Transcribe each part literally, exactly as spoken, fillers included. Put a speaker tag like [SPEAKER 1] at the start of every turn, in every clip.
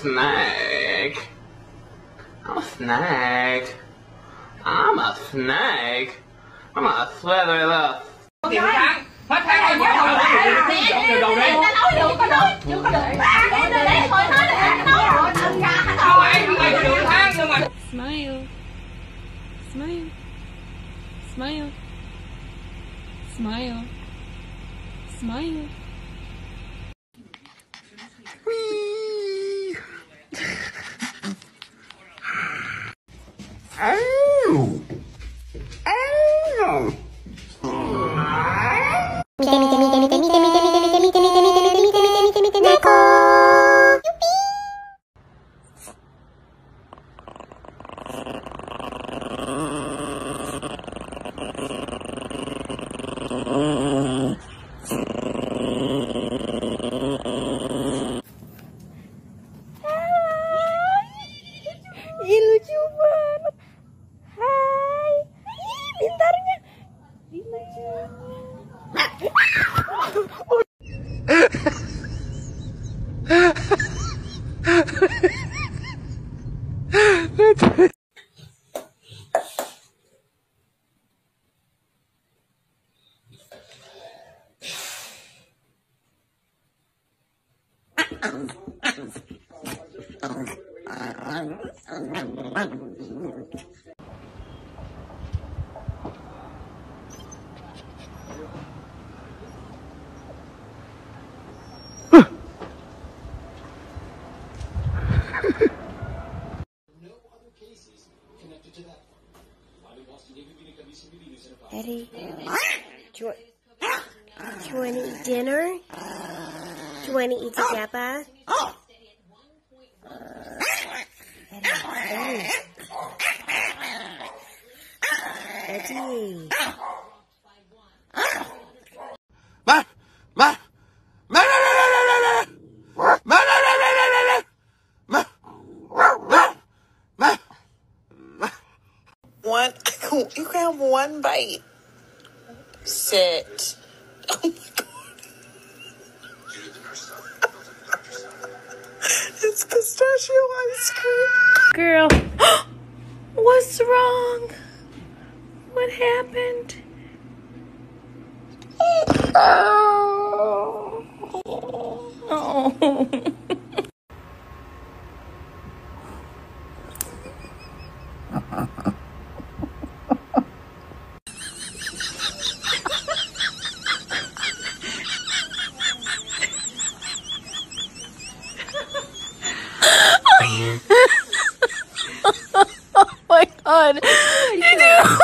[SPEAKER 1] snake. I'm a snake. I'm a snake. I'm a slithery little.
[SPEAKER 2] Tiền tháng, hết tháng em nhớ rồi, dọn từ đầu đi.
[SPEAKER 3] Nói được, có nói, chưa có được. Ba cái nó để thôi nói là nói rồi, đừng ra hết rồi.
[SPEAKER 2] Không ai, không ai được tháng nhưng mà.
[SPEAKER 4] Smile. Smile. Smile. Smile. Smile.
[SPEAKER 1] Oh. Oh.
[SPEAKER 3] Ih, lucu banget. Hai. Ih, pintarnya. Eddie, do you, want, do you want to eat dinner? Do you want to eat together? Eddie, Eddie. Eddie.
[SPEAKER 1] Ma, ma, ma, ma, ma, ma, ma, ma, ma, ma.
[SPEAKER 5] One, you can have one bite. Sit. Oh my god. It's pistachio ice cream.
[SPEAKER 4] Girl, what's wrong? What happened? Oh. Oh. Oh my god. You do.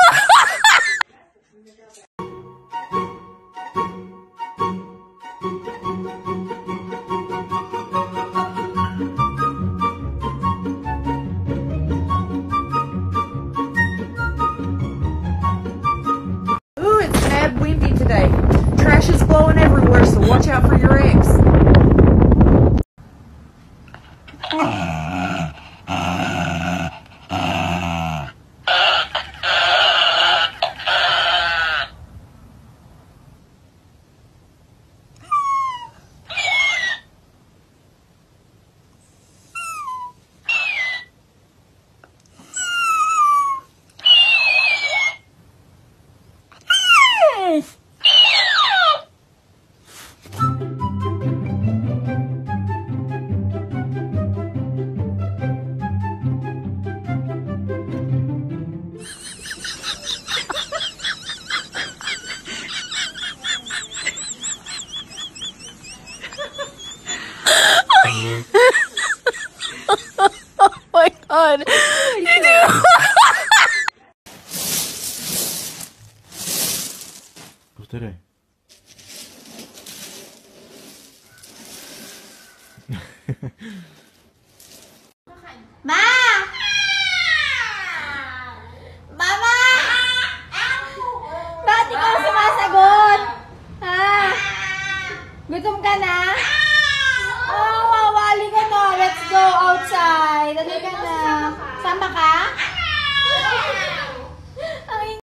[SPEAKER 6] Ooh, it's mad windy today. Trash is blowing everywhere, so watch out for your ex.
[SPEAKER 4] Oh my god. You do.
[SPEAKER 7] Повторяй.
[SPEAKER 3] Ma! Mama! Ba't ikaw sumasagot? Ha? Gutom ka na?